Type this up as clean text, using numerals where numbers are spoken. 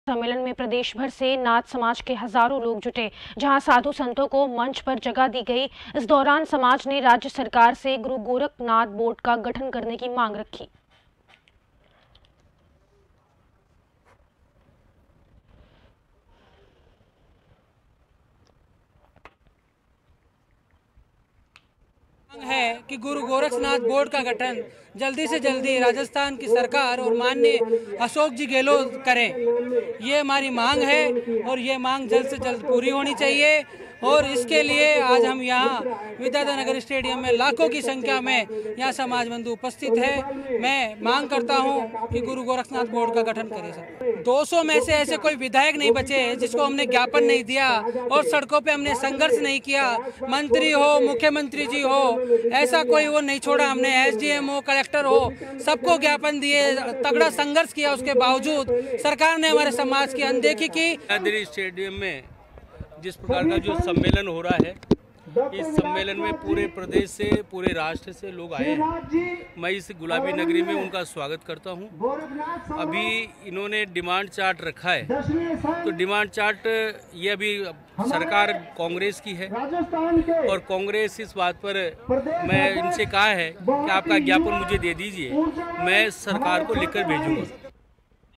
सम्मेलन में प्रदेश भर से नाथ समाज के हजारों लोग जुटे, जहां साधु संतों को मंच पर जगह दी गई। इस दौरान समाज ने राज्य सरकार से गुरु गोरखनाथ बोर्ड का गठन करने की मांग रखी। है कि गुरु गोरखनाथ बोर्ड का गठन जल्दी से जल्दी राजस्थान की सरकार और माननीय अशोक जी गहलोत करें। ये हमारी मांग है और ये मांग जल्द से जल्द पूरी होनी चाहिए। और इसके लिए आज हम यहाँ विद्याधर स्टेडियम में लाखों की संख्या में यहाँ समाज बंधु उपस्थित है। मैं मांग करता हूँ कि गुरु गोरखनाथ बोर्ड का गठन करें। सर 200 में से ऐसे कोई विधायक नहीं बचे जिसको हमने ज्ञापन नहीं दिया और सड़कों पे हमने संघर्ष नहीं किया। मंत्री हो, मुख्यमंत्री जी हो, ऐसा कोई वो नहीं छोड़ा हमने। SDM हो, कलेक्टर हो, सबको ज्ञापन दिए, तगड़ा संघर्ष किया। उसके बावजूद सरकार ने हमारे समाज की अनदेखी की। विद्याधर स्टेडियम में जिस प्रकार का जो सम्मेलन हो रहा है, इस सम्मेलन में पूरे प्रदेश से, पूरे राष्ट्र से लोग आए हैं। मैं इस गुलाबी नगरी में उनका स्वागत करता हूं। अभी इन्होंने डिमांड चार्ट रखा है, तो डिमांड चार्ट ये अभी सरकार कांग्रेस की है और कांग्रेस इस बात पर मैं इनसे कहा है कि आपका ज्ञापन मुझे दे दीजिए, मैं सरकार को लिखकर भेजूंगा।